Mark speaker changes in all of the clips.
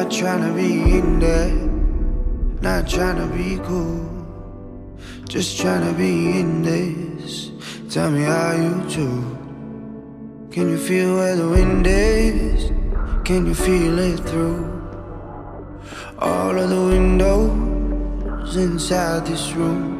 Speaker 1: Not trying to be in there, not trying to be cool, just trying to be in this. Tell me how you do. Can you feel where the wind is? Can you feel it through all of the windows inside this room?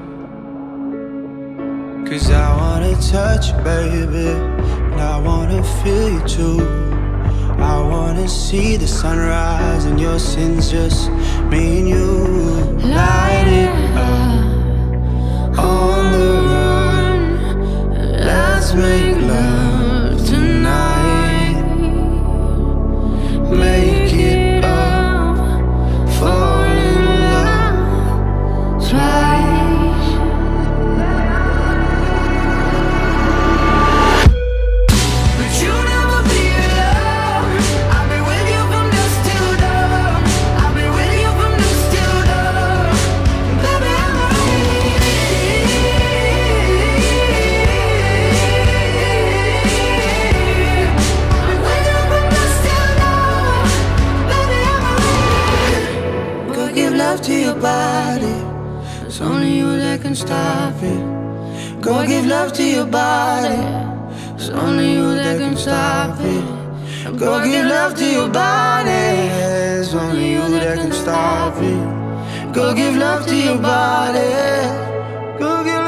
Speaker 1: 'Cause I wanna touch you, baby, and I wanna feel you too. I wanna see the sunrise and your sins, just me and you. Light it up on the run. Let's make love tonight. Make it up, fall in love twice. But you never be alone. I'll be with you from dusk till dawn. I'll be with you from dusk till dawn. Baby, I'm ready. I'll be with you from dusk till dawn. Baby, I'm ready. Go give love to your body. It's only you that can stop it. Go give love to your body. It's only you that can stop it. Go give love to your body. It's only you that can stop it. Go give love to your body. Go give